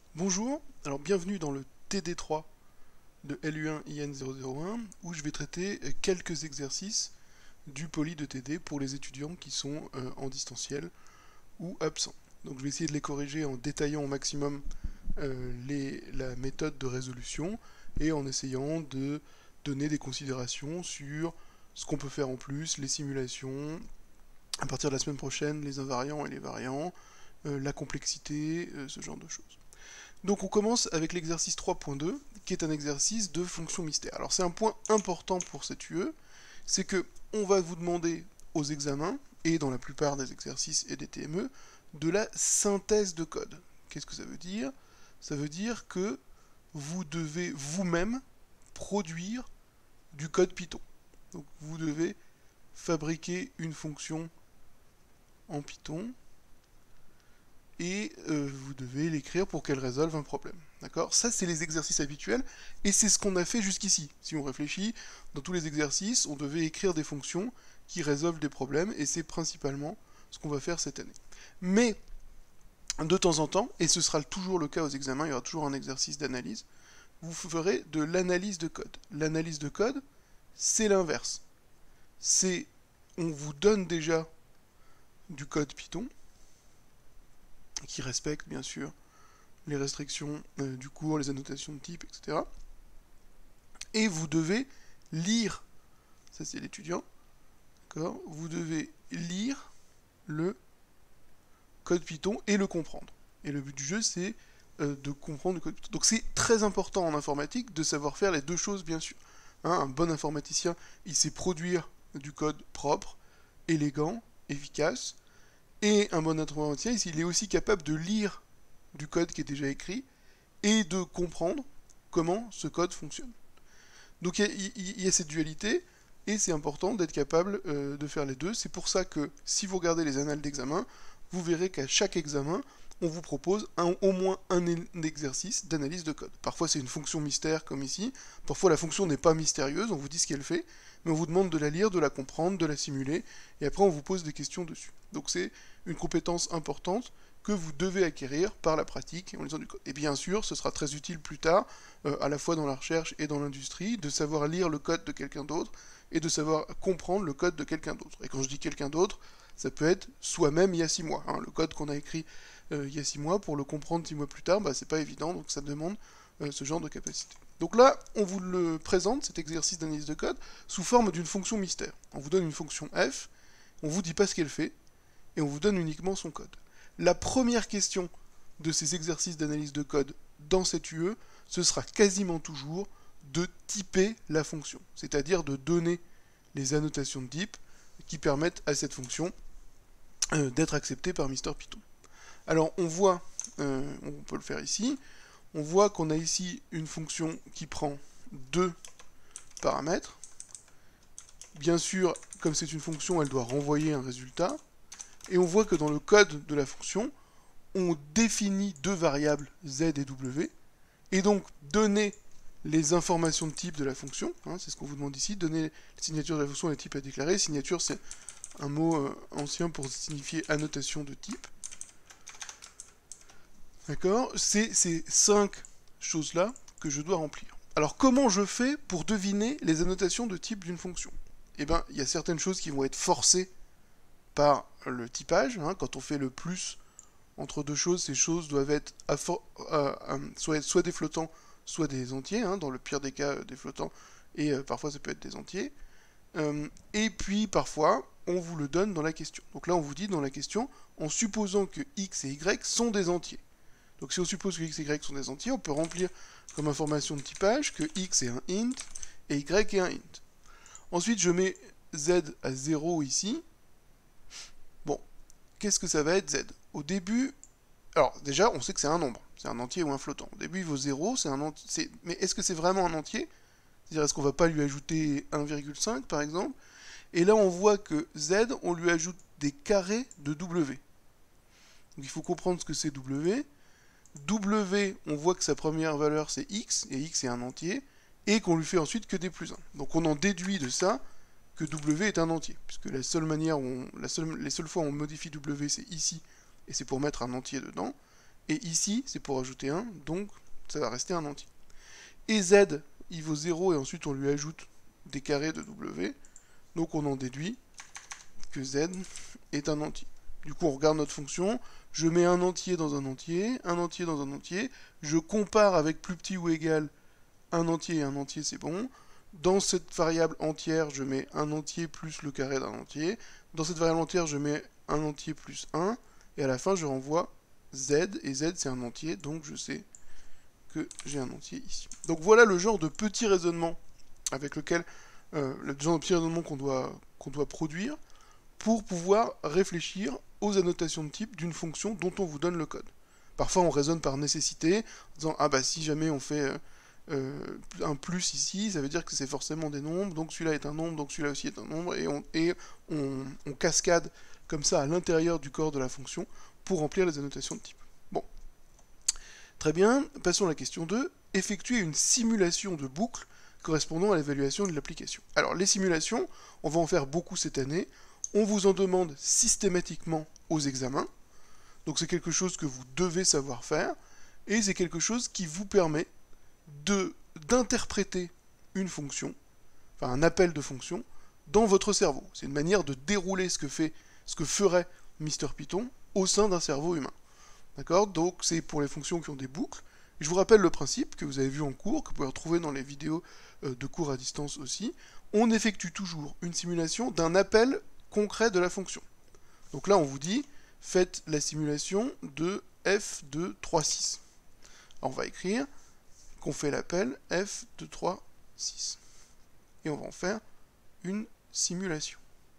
Bonjour, alors bienvenue dans le TD3 de LU1IN001 où je vais traiter quelques exercices du poly de TD pour les étudiants qui sont en distanciel ou absents. Donc je vais essayer de les corriger en détaillant au maximum la méthode de résolution et en essayant de donner des considérations sur ce qu'on peut faire en plus, les simulations, à partir de la semaine prochaine, les invariants et les variants, la complexité, ce genre de choses. Donc on commence avec l'exercice 3.2, qui est un exercice de fonction mystère. Alors c'est un point important pour cette UE, c'est que on va vous demander aux examens, et dans la plupart des exercices et des TME, de la synthèse de code. Qu'est-ce que ça veut dire? Ça veut dire que vous devez vous-même produire du code Python. Donc vous devez fabriquer une fonction en Python, et vous devez l'écrire pour qu'elle résolve un problème. D'accord? Ça, c'est les exercices habituels, et c'est ce qu'on a fait jusqu'ici. Si on réfléchit, dans tous les exercices, on devait écrire des fonctions qui résolvent des problèmes, et c'est principalement ce qu'on va faire cette année. Mais, de temps en temps, et ce sera toujours le cas aux examens, il y aura toujours un exercice d'analyse, vous ferez de l'analyse de code. L'analyse de code, c'est l'inverse. C'est, on vous donne déjà du code Python, qui respecte bien sûr les restrictions du cours, les annotations de type, etc. Et vous devez lire, ça c'est l'étudiant, d'accord, vous devez lire le code Python et le comprendre. Et le but du jeu, c'est de comprendre le code Python. Donc c'est très important en informatique de savoir faire les deux choses, bien sûr. Hein, un bon informaticien, il sait produire du code propre, élégant, efficace, et un bon informaticien, il est aussi capable de lire du code qui est déjà écrit et de comprendre comment ce code fonctionne. Donc il y a cette dualité, et c'est important d'être capable de faire les deux. C'est pour ça que si vous regardez les annales d'examen, vous verrez qu'à chaque examen, on vous propose au moins un exercice d'analyse de code. Parfois c'est une fonction mystère comme ici, parfois la fonction n'est pas mystérieuse, on vous dit ce qu'elle fait, mais on vous demande de la lire, de la comprendre, de la simuler, et après on vous pose des questions dessus. Donc c'est une compétence importante que vous devez acquérir par la pratique en lisant du code. Et bien sûr, ce sera très utile plus tard, à la fois dans la recherche et dans l'industrie, de savoir lire le code de quelqu'un d'autre et de savoir comprendre le code de quelqu'un d'autre. Et quand je dis quelqu'un d'autre, ça peut être soi-même il y a 6 mois. Hein. Le code qu'on a écrit il y a 6 mois, pour le comprendre 6 mois plus tard, bah, c'est pas évident, donc ça demande ce genre de capacité. Donc là, on vous le présente, cet exercice d'analyse de code, sous forme d'une fonction mystère. On vous donne une fonction f, on vous dit pas ce qu'elle fait, et on vous donne uniquement son code. La première question de ces exercices d'analyse de code dans cette UE, ce sera quasiment toujours de typer la fonction, c'est-à-dire de donner les annotations de type qui permettent à cette fonction d'être acceptée par Mister Python. Alors on voit, on peut le faire ici, on voit qu'on a ici une fonction qui prend deux paramètres. Bien sûr, comme c'est une fonction, elle doit renvoyer un résultat. Et on voit que dans le code de la fonction, on définit deux variables z et w, et donc donner les informations de type de la fonction, hein, c'est ce qu'on vous demande ici, donner la signature de la fonction et les types à déclarer. Signature, c'est un mot ancien pour signifier annotation de type. D'accord? C'est ces 5 choses-là que je dois remplir. Alors comment je fais pour deviner les annotations de type d'une fonction? Eh bien, il y a certaines choses qui vont être forcées par le typage. Hein, quand on fait le plus entre deux choses, ces choses doivent être soit des flottants, soit des entiers. Hein, dans le pire des cas, des flottants, et parfois ça peut être des entiers. Et puis parfois, on vous le donne dans la question. Donc là, on vous dit dans la question, en supposant que x et y sont des entiers. Donc si on suppose que x et y sont des entiers, on peut remplir comme information de typage que x est un int et y est un int. Ensuite, je mets z à 0 ici. Bon, qu'est-ce que ça va être z? Au début, alors déjà, on sait que c'est un nombre, c'est un entier ou un flottant. Au début, il vaut 0, c'est un entier. Mais est-ce que c'est vraiment un entier? C'est-à-dire, est-ce qu'on va pas lui ajouter 1,5 par exemple? Et là, on voit que z, on lui ajoute des carrés de w. Donc il faut comprendre ce que c'est w. W, on voit que sa première valeur c'est x, et x est un entier, et qu'on lui fait ensuite que des plus 1. Donc on en déduit de ça que w est un entier, puisque la seule manière où les seules fois où on modifie w c'est ici, et c'est pour mettre un entier dedans, Et ici, c'est pour ajouter 1, donc ça va rester un entier. Et z, il vaut 0, et ensuite on lui ajoute des carrés de w. Donc on en déduit que z est un entier. Du coup, on regarde notre fonction, je mets un entier dans un entier dans un entier, je compare avec plus petit ou égal un entier et un entier, c'est bon. Dans cette variable entière, je mets un entier plus le carré d'un entier. Dans cette variable entière, je mets un entier plus 1. Et à la fin, je renvoie z, et z, c'est un entier, donc je sais que j'ai un entier ici. Donc voilà le genre de petit raisonnement avec lequel, le genre de petit raisonnement qu'on doit produire pour pouvoir réfléchir aux annotations de type d'une fonction dont on vous donne le code. Parfois, on raisonne par nécessité, en disant, ah bah si jamais on fait un plus ici, ça veut dire que c'est forcément des nombres, donc celui-là est un nombre, donc celui-là aussi est un nombre, et on cascade comme ça à l'intérieur du corps de la fonction pour remplir les annotations de type. Bon. Très bien, passons à la question 2. Effectuer une simulation de boucle correspondant à l'évaluation de l'application. Alors, les simulations, on va en faire beaucoup cette année. On vous en demande systématiquement aux examens. Donc c'est quelque chose que vous devez savoir faire. Et c'est quelque chose qui vous permet d'interpréter une fonction, enfin un appel de fonction, dans votre cerveau. C'est une manière de dérouler ce que ferait Mr Python au sein d'un cerveau humain. D'accord? Donc c'est pour les fonctions qui ont des boucles. Je vous rappelle le principe que vous avez vu en cours, que vous pouvez retrouver dans les vidéos de cours à distance aussi. On effectue toujours une simulation d'un appel concret de la fonction. Donc là, on vous dit, faites la simulation de f de 3, 6. Alors on va écrire qu'on fait l'appel f de 3, 6. Et on va en faire une simulation.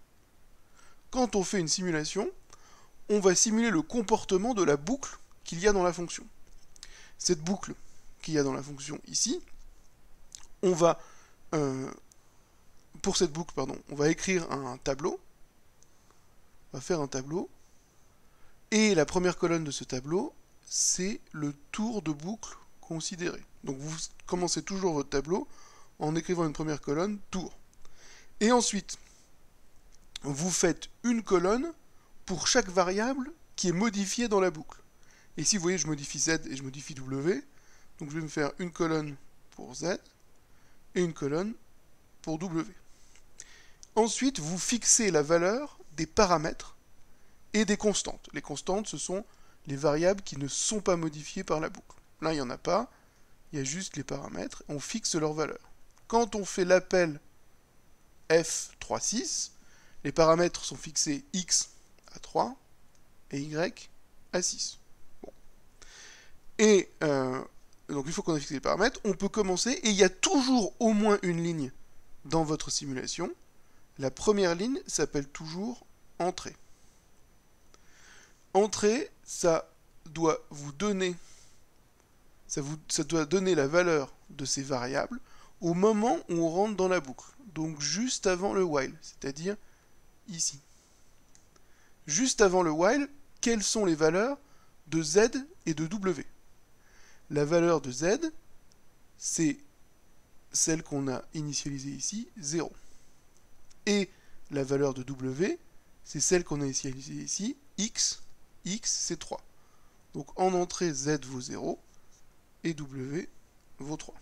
Quand on fait une simulation, on va simuler le comportement de la boucle qu'il y a dans la fonction. Cette boucle qu'il y a dans la fonction ici, on va, pour cette boucle, pardon, on va écrire un tableau, on va faire un tableau, et la première colonne de ce tableau, c'est le tour de boucle considéré. Donc vous commencez toujours votre tableau en écrivant une première colonne, tour. Et ensuite, vous faites une colonne pour chaque variable qui est modifiée dans la boucle. Et ici, vous voyez, je modifie z et je modifie w. Donc je vais me faire une colonne pour z et une colonne pour w. Ensuite, vous fixez la valeur des paramètres et des constantes. Les constantes, ce sont les variables qui ne sont pas modifiées par la boucle. Là, il n'y en a pas, il y a juste les paramètres, on fixe leur valeur. Quand on fait l'appel f3,6, les paramètres sont fixés x à 3 et y à 6. Bon. Et donc une fois qu'on a fixé les paramètres, on peut commencer, et il y a toujours au moins une ligne dans votre simulation. La première ligne s'appelle toujours entrée. Entrée, ça doit vous donner, ça doit donner la valeur de ces variables au moment où on rentre dans la boucle. Donc juste avant le while, c'est-à-dire ici. Juste avant le while, quelles sont les valeurs de z et de w? La valeur de z, c'est celle qu'on a initialisée ici, 0. Et la valeur de w, c'est celle qu'on a initialisée ici, x c'est 3. Donc en entrée, z vaut 0 et w vaut 3.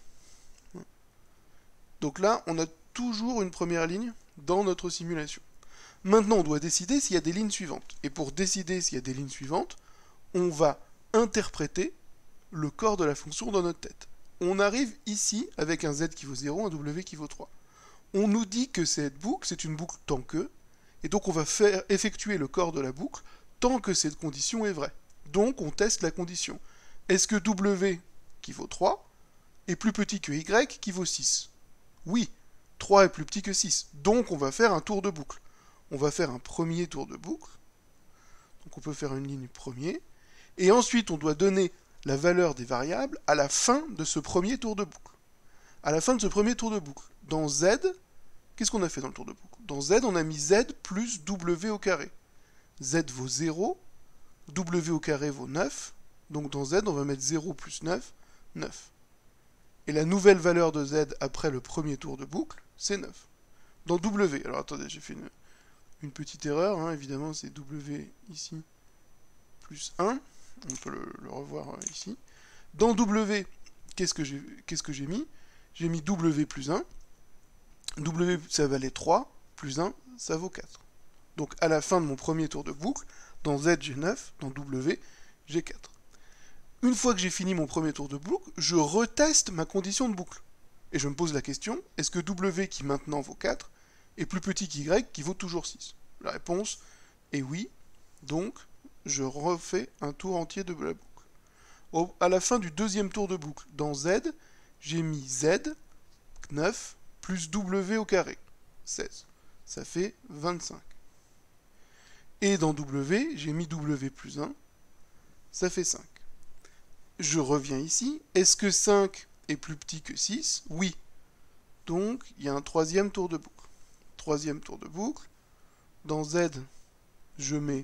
Donc là, on a toujours une première ligne dans notre simulation. Maintenant, on doit décider s'il y a des lignes suivantes. Et pour décider s'il y a des lignes suivantes, on va interpréter le corps de la fonction dans notre tête. On arrive ici avec un z qui vaut 0, un w qui vaut 3. On nous dit que cette boucle, c'est une boucle tant que, et donc on va effectuer le corps de la boucle tant que cette condition est vraie. Donc on teste la condition. Est-ce que w qui vaut 3 est plus petit que y qui vaut 6? Oui, 3 est plus petit que 6. Donc on va faire un tour de boucle. On va faire un premier tour de boucle. Donc on peut faire une ligne premier. Et ensuite on doit donner la valeur des variables à la fin de ce premier tour de boucle. À la fin de ce premier tour de boucle, dans z, qu'est-ce qu'on a fait dans le tour de boucle? Dans z, on a mis z plus w au carré. Z vaut 0, w au carré vaut 9, donc dans z, on va mettre 0 plus 9, 9. Et la nouvelle valeur de z après le premier tour de boucle, c'est 9. Dans w, alors attendez, j'ai fait une petite erreur, hein, évidemment, c'est w ici plus 1. On peut le revoir ici. Dans W, qu'est-ce que j'ai mis? J'ai mis W plus 1. W, ça valait 3, plus 1, ça vaut 4. Donc à la fin de mon premier tour de boucle, dans Z j'ai 9, dans W j'ai 4. Une fois que j'ai fini mon premier tour de boucle, je reteste ma condition de boucle. Et je me pose la question, est-ce que W qui maintenant vaut 4 est plus petit qu'Y qui vaut toujours 6? La réponse est oui, donc je refais un tour entier de la boucle. À la fin du deuxième tour de boucle, dans Z, j'ai mis Z, 9, plus W au carré, 16. Ça fait 25. Et dans W, j'ai mis W plus 1, ça fait 5. Je reviens ici, est-ce que 5 est plus petit que 6? Oui. Donc, il y a un troisième tour de boucle. Troisième tour de boucle, dans Z, je mets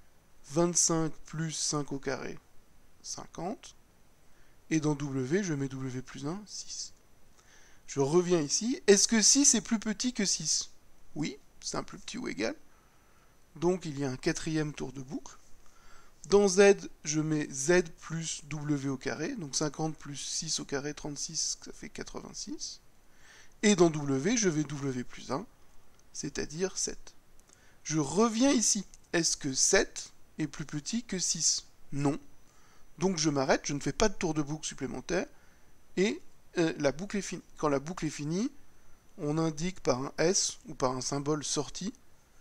25 plus 5 au carré, 50. Et dans W, je mets W plus 1, 6. Je reviens ici. Est-ce que 6 est plus petit que 6? Oui, c'est un plus petit ou égal. Donc il y a un quatrième tour de boucle. Dans Z, je mets Z plus W au carré. Donc 50 plus 6 au carré, 36, ça fait 86. Et dans W, je vais W plus 1, c'est-à-dire 7. Je reviens ici. Est-ce que 7 est plus petit que 6? Non. Donc je m'arrête, je ne fais pas de tour de boucle supplémentaire, et la boucle est finie. Quand la boucle est finie, on indique par un S ou par un symbole sorti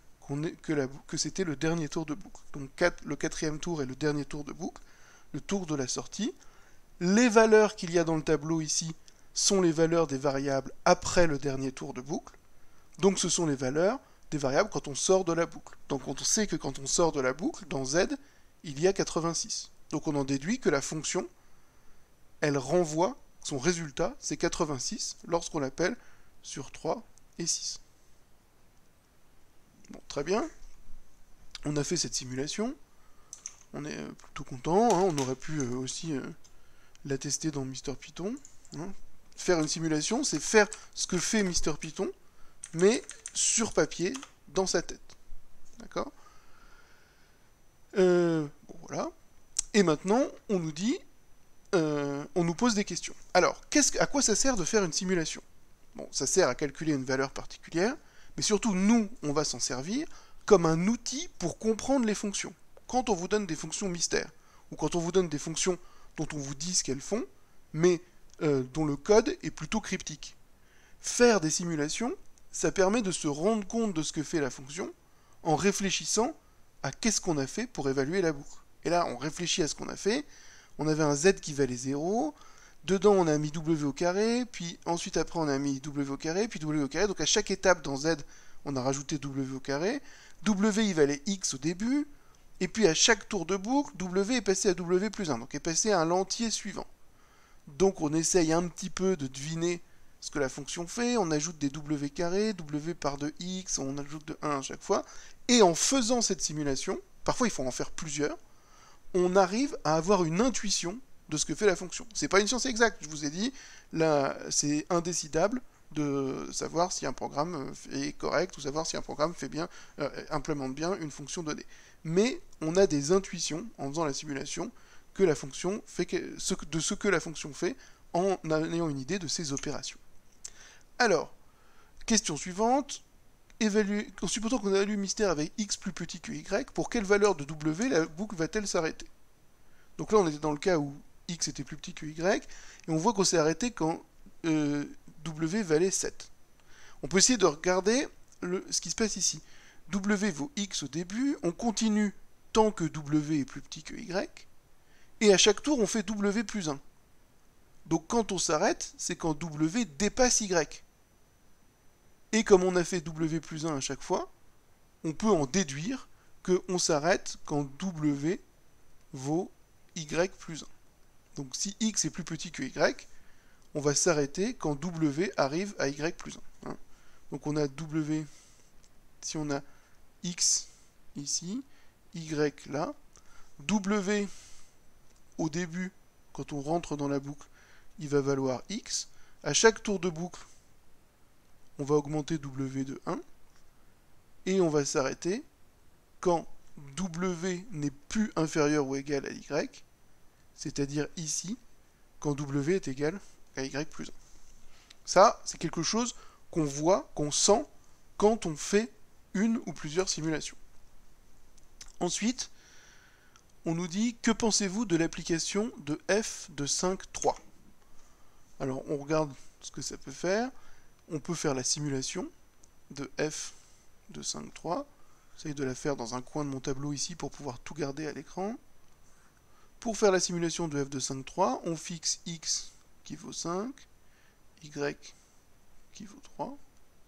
que c'était le dernier tour de boucle. Donc le quatrième tour est le dernier tour de boucle, le tour de la sortie. Les valeurs qu'il y a dans le tableau ici sont les valeurs des variables après le dernier tour de boucle. Donc ce sont les valeurs des variables quand on sort de la boucle. Donc on sait que quand on sort de la boucle, dans Z, il y a 86. Donc on en déduit que la fonction, elle renvoie, son résultat, c'est 86, lorsqu'on l'appelle sur 3 et 6. Bon, très bien. On a fait cette simulation. On est plutôt content. Hein. On aurait pu aussi la tester dans MrPython. Hein. Faire une simulation, c'est faire ce que fait MrPython, mais sur papier, dans sa tête. D'accord? Bon, voilà. Et maintenant, on nous dit, on nous pose des questions. Alors, à quoi ça sert de faire une simulation? Bon, ça sert à calculer une valeur particulière, mais surtout, nous, on va s'en servir comme un outil pour comprendre les fonctions. Quand on vous donne des fonctions mystères, ou quand on vous donne des fonctions dont on vous dit ce qu'elles font, mais dont le code est plutôt cryptique. Faire des simulations, ça permet de se rendre compte de ce que fait la fonction en réfléchissant à qu'est-ce qu'on a fait pour évaluer la boucle. Et là, on réfléchit à ce qu'on a fait. On avait un z qui valait 0. Dedans, on a mis w au carré. Puis ensuite, après, on a mis w au carré. Puis w au carré. Donc à chaque étape dans z, on a rajouté w au carré. W, il valait x au début. Et puis à chaque tour de boucle, w est passé à w plus 1. Donc est passé à l'entier suivant. Donc on essaye un petit peu de deviner ce que la fonction fait. On ajoute des w carrés, w par 2x. On ajoute de 1 à chaque fois. Et en faisant cette simulation, parfois il faut en faire plusieurs, on arrive à avoir une intuition de ce que fait la fonction. C'est pas une science exacte, je vous ai dit, là c'est indécidable de savoir si un programme est correct ou savoir si un programme fait bien, implémente bien une fonction donnée. Mais on a des intuitions en faisant la simulation que la fonction fait de ce que la fonction fait en ayant une idée de ses opérations. Alors, question suivante. En supposant qu'on évalue mystère avec x plus petit que y, pour quelle valeur de w la boucle va-t-elle s'arrêter? Donc là, on était dans le cas où x était plus petit que y, et on voit qu'on s'est arrêté quand w valait 7. On peut essayer de regarder ce qui se passe ici. W vaut x au début, on continue tant que w est plus petit que y, et à chaque tour, on fait w plus 1. Donc quand on s'arrête, c'est quand w dépasse y. Et comme on a fait w plus 1 à chaque fois, on peut en déduire qu'on s'arrête quand w vaut y plus 1. Donc si x est plus petit que y, on va s'arrêter quand w arrive à y plus 1. Hein. Donc on a w, si on a x ici, y là, w au début, quand on rentre dans la boucle, il va valoir x. À chaque tour de boucle, on va augmenter w de 1, et on va s'arrêter quand W n'est plus inférieur ou égal à Y, c'est-à-dire ici, quand W est égal à Y plus 1. Ça, c'est quelque chose qu'on voit, qu'on sent quand on fait une ou plusieurs simulations. Ensuite, on nous dit « Que pensez-vous de l'application de f de 5,3 » Alors, on regarde ce que ça peut faire. On peut faire la simulation de f de 5,3. J'essaye de la faire dans un coin de mon tableau ici pour pouvoir tout garder à l'écran. Pour faire la simulation de f de 5,3, on fixe x qui vaut 5, y qui vaut 3.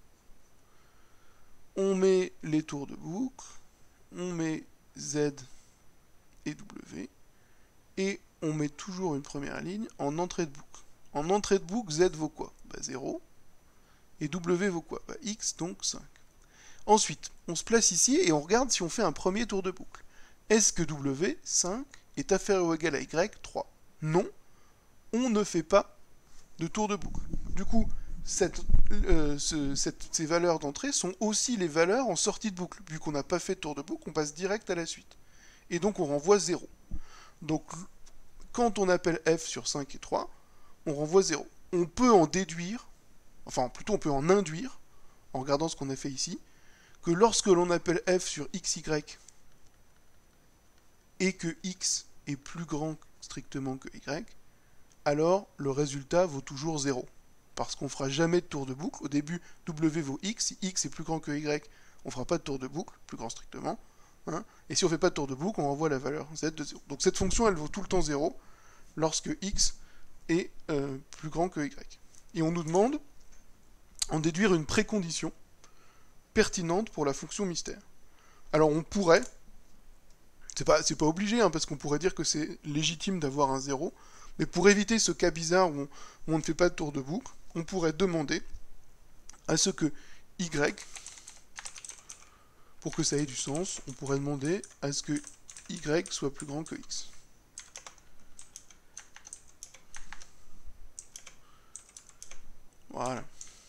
On met les tours de boucle, on met z et w, et on met toujours une première ligne en entrée de boucle. En entrée de boucle, z vaut quoi? 0. Et w vaut quoi? X, donc 5. Ensuite, on se place ici et on regarde si on fait un premier tour de boucle. Est-ce que w, 5, est inférieur ou égal à y, 3? Non, on ne fait pas de tour de boucle. Du coup, ces valeurs d'entrée sont aussi les valeurs en sortie de boucle. Vu qu'on n'a pas fait de tour de boucle, on passe direct à la suite. Et donc on renvoie 0. Donc quand on appelle f sur 5 et 3, on renvoie 0. On peut en déduire, enfin plutôt on peut en induire, en regardant ce qu'on a fait ici, que lorsque l'on appelle f sur xy et que x est plus grand strictement que y, alors le résultat vaut toujours 0. Parce qu'on ne fera jamais de tour de boucle. Au début, w vaut x. Si x est plus grand que y, on ne fera pas de tour de boucle, plus grand strictement. Hein. Et si on ne fait pas de tour de boucle, on renvoie la valeur z de 0. Donc cette fonction, elle vaut tout le temps 0 lorsque x est plus grand que y. Et on nous demande en déduire une précondition pertinente pour la fonction mystère. Alors on pourrait, c'est pas obligé, hein, parce qu'on pourrait dire que c'est légitime d'avoir un 0, mais pour éviter ce cas bizarre où on ne fait pas de tour de boucle, on pourrait demander à ce que y, pour que ça ait du sens, on pourrait demander à ce que y soit plus grand que x. Voilà.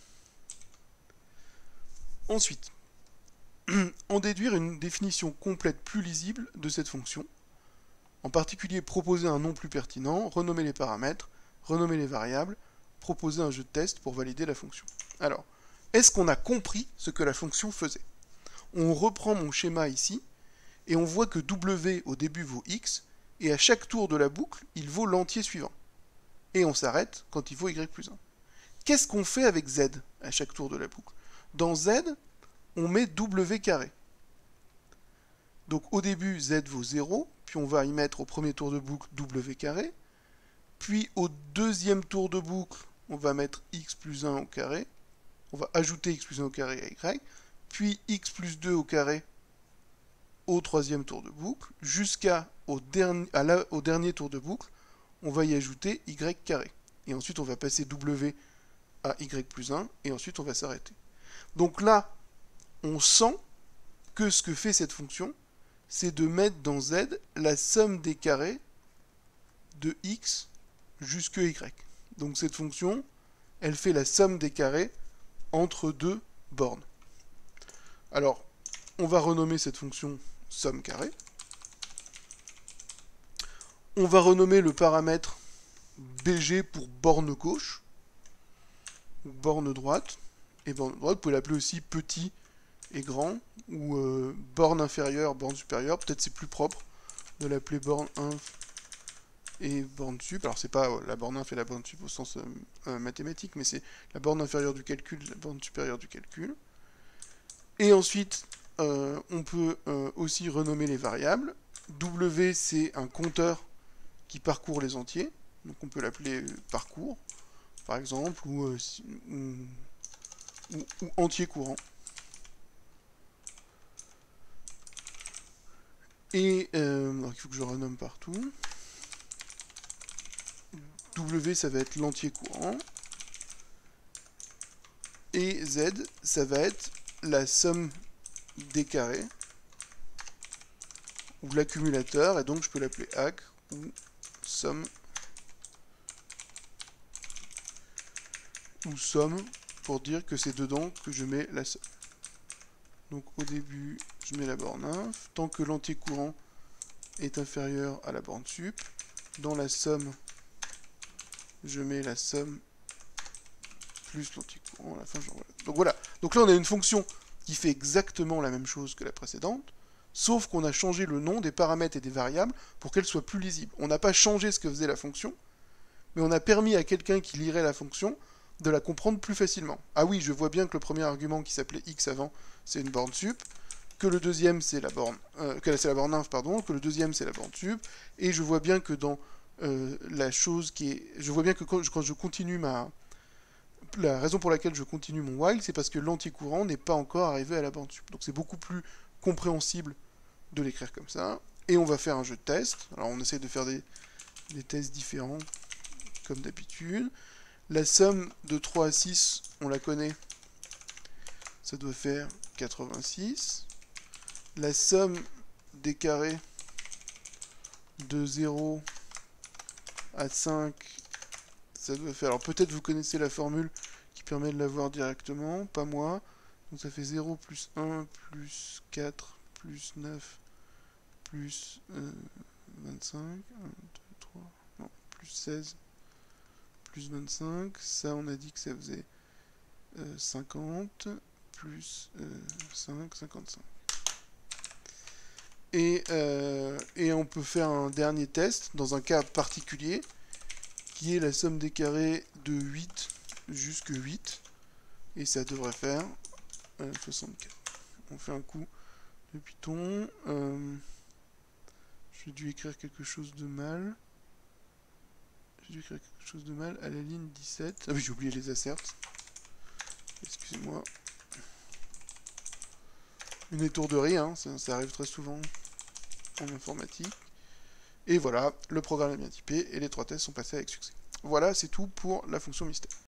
Ensuite, en déduire une définition complète plus lisible de cette fonction, en particulier proposer un nom plus pertinent, renommer les paramètres, renommer les variables, proposer un jeu de test pour valider la fonction. Alors, est-ce qu'on a compris ce que la fonction faisait? On reprend mon schéma ici, et on voit que w au début vaut x, et à chaque tour de la boucle, il vaut l'entier suivant. Et on s'arrête quand il vaut y plus 1. Qu'est-ce qu'on fait avec z à chaque tour de la boucle? Dans z, on met w carré. Donc au début, z vaut 0, puis on va y mettre au premier tour de boucle w carré, puis au deuxième tour de boucle, on va mettre x plus 1 au carré, on va ajouter x plus 1 au carré à y, puis x plus 2 au carré au troisième tour de boucle, jusqu'au dernier tour de boucle, on va y ajouter y carré. Et ensuite, on va passer w à y plus 1, et ensuite, on va s'arrêter. Donc là, on sent que ce que fait cette fonction, c'est de mettre dans z la somme des carrés de x jusque y. Donc cette fonction, elle fait la somme des carrés entre deux bornes. Alors, on va renommer cette fonction somme carré. On va renommer le paramètre bg pour borne gauche, ou borne droite. Et borne droite, vous pouvez l'appeler aussi petit et grand, ou borne inférieure, borne supérieure. Peut-être c'est plus propre de l'appeler borne inf et borne sup. Alors c'est pas la borne inf et la borne sup au sens mathématique, mais c'est la borne inférieure du calcul, la borne supérieure du calcul. Et ensuite, on peut aussi renommer les variables. W, c'est un compteur qui parcourt les entiers, donc on peut l'appeler parcours, par exemple, ou entier courant. Et donc il faut que je renomme partout. W, ça va être l'entier courant. Et Z, ça va être la somme des carrés, ou l'accumulateur, et donc je peux l'appeler ACC, ou somme, pour dire que c'est dedans que je mets la somme. Donc au début, je mets la borne inf. Tant que l'entier courant est inférieur à la borne sup, dans la somme, je mets la somme plus l'entier courant à la fin. Donc voilà. Donc là, on a une fonction qui fait exactement la même chose que la précédente, sauf qu'on a changé le nom des paramètres et des variables pour qu'elles soient plus lisibles. On n'a pas changé ce que faisait la fonction, mais on a permis à quelqu'un qui lirait la fonction de la comprendre plus facilement. Ah oui, je vois bien que le premier argument qui s'appelait x avant, c'est une borne sup, que le deuxième c'est la borne, c'est la borne inf, pardon, que le deuxième c'est la borne sup, et je vois bien que dans la chose qui est, je vois bien que quand je continue la raison pour laquelle je continue mon while, c'est parce que l'entier courant n'est pas encore arrivé à la borne sup. Donc c'est beaucoup plus compréhensible de l'écrire comme ça. Et on va faire un jeu de test. Alors on essaie de faire des tests différents, comme d'habitude. La somme de 3 à 6, on la connaît. Ça doit faire 86. La somme des carrés de 0 à 5, ça doit faire... Alors peut-être vous connaissez la formule qui permet de l'avoir directement, pas moi. Donc ça fait 0 plus 1 plus 4 plus 9 plus 25, 1, 2, 3, non, plus 16 plus 25. Ça on a dit que ça faisait 50 plus 5, 55. Et on peut faire un dernier test dans un cas particulier qui est la somme des carrés de 8 jusqu'à 8 et ça devrait faire 64. On fait un coup de Python. J'ai dû écrire quelque chose de mal. À la ligne 17. Ah oui, j'ai oublié les asserts. Excusez-moi. Une étourderie, hein, ça arrive très souvent en informatique. Et voilà, le programme est bien typé et les 3 tests sont passés avec succès. Voilà, c'est tout pour la fonction mystère.